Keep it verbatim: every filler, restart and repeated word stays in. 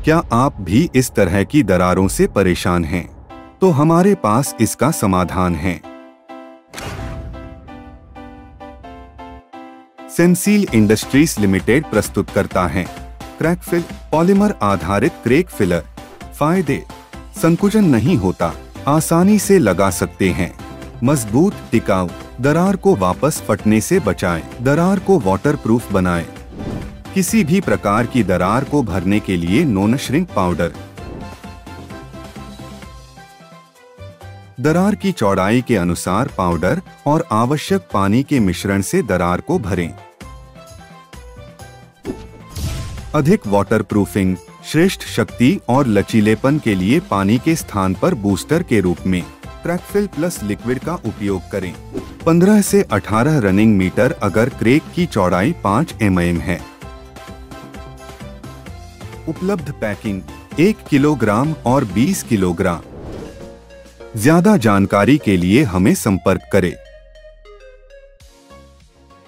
क्या आप भी इस तरह की दरारों से परेशान हैं? तो हमारे पास इसका समाधान है। सेंसील इंडस्ट्रीज लिमिटेड प्रस्तुत करता है क्रैक फिल पॉलीमर आधारित क्रैक फिलर। फायदे: संकुचन नहीं होता, आसानी से लगा सकते हैं, मजबूत, टिकाऊ, दरार को वापस फटने से बचाएं, दरार को वाटरप्रूफ बनाएं। किसी भी प्रकार की दरार को भरने के लिए नॉन श्रिंक पाउडर। दरार की चौड़ाई के अनुसार पाउडर और आवश्यक पानी के मिश्रण से दरार को भरें। अधिक वाटरप्रूफिंग, श्रेष्ठ शक्ति और लचीलेपन के लिए पानी के स्थान पर बूस्टर के रूप में क्रैकफिल प्लस लिक्विड का उपयोग करें। पंद्रह से अठारह रनिंग मीटर अगर क्रैक की चौड़ाई पाँच एम एम है। उपलब्ध पैकिंग एक किलोग्राम और बीस किलोग्राम। ज्यादा जानकारी के लिए हमें संपर्क करें।